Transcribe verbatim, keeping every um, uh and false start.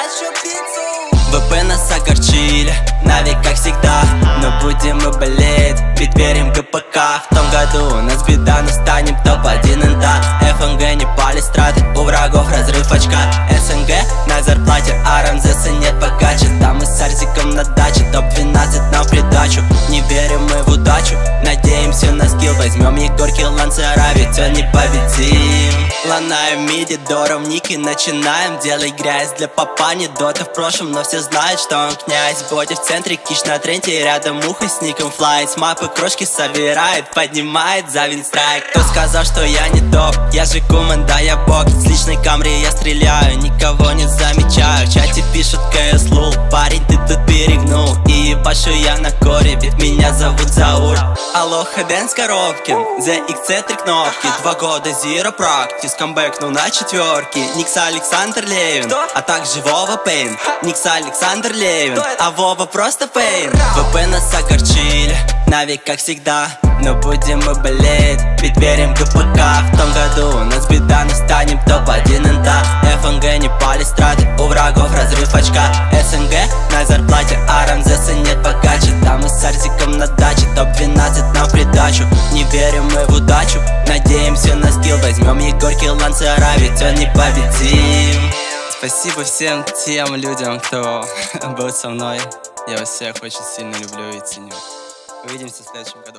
хочу пиццу. ВП нас огорчили, Нави как всегда, но будем мы болеть, ведь верим ГПК. В том году у нас беда, но станем топ один инда. ФНГ не пали страты, у врагов разрыв очка. СНГ на зарплате, а Рамзеса нет покача. Там мы с Арзиком на даче, топ двенадцать нам в придачу. Не верим мы в удачу, надеемся на скилл. Возьмем Егорки, Ланцера, ведь он непобедим. Ланаем миди, дором ники, начинаем. Делай грязь для папа, не дота в прошлом, но все знают, что он князь. Боди в центре, киш на тренде, рядом муха с ником флайт. С мапы крошки собирает, поднимает за винстрайк. Кто сказал, что я не топ? Я же Куман, да я бог. С личной камеры я стреляю, никого не замечаю. В чате пишут КС лул, парень, ты тут перегнул. И ебашу я на коре, ведь меня зовут Заур. Алоха Дэнс Коробкин, зе икс си три кнопки. Два года зиро практис, камбэкнул на четверке. Никс Александр Левин, а также Вова Пейн. Никс Александр Левин, а Вова просто Пейн. ВП нас огорчили, Нави как всегда, но будем мы болеть, ведь верим ГПК. В том году у нас беда, но станем топ один инда. ФНГ не пали страты, у врагов разрыв очка. СНГ на зарплате, а Рамзеса нет покача. Там мы с Арзиком на даче, топ двенадцать нам в придачу. Не верим мы в удачу, надеемся на скилл. Возьмем Егорки, Ланцера, ведь он непобедим. Спасибо всем тем людям, кто был со мной. Я вас всех очень сильно люблю и ценю. Увидимся в следующем году.